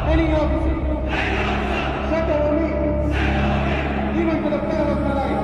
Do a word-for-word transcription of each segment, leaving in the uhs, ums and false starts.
Any officer. Set on me. Even for the peril of my life.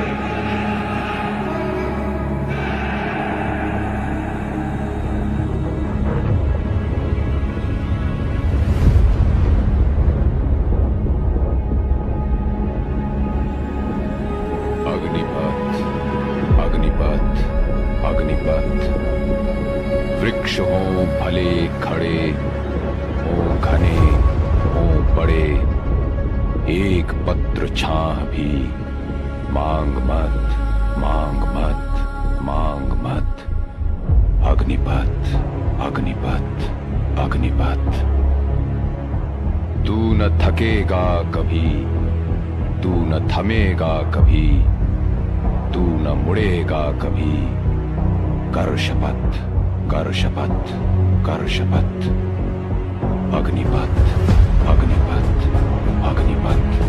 Agnipath, Agnipath, Agnipath. वृक्ष हों भले खड़े, हों घने, हों बड़े, एक पत्र छाह भी मांग मत, मांग मत, मांग मत। अग्निपथ, अग्निपथ, अग्निपथ। तू न थकेगा कभी, तू न थमेगा कभी, तू न मुड़ेगा कभी। कर शपथ, कर शपथ, कर शपथ। अग्निपथ, अग्निपथ, अग्निपथ।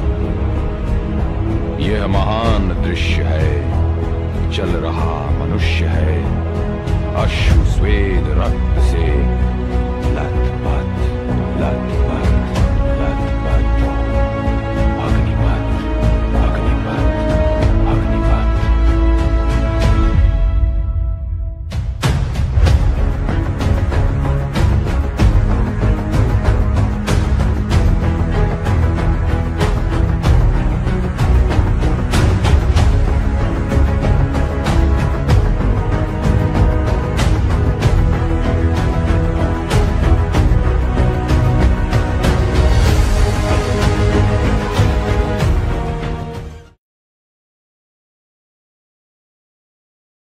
यह महान दृश्य है, चल रहा मनुष्य है, अश्रु स्वेद रक्त से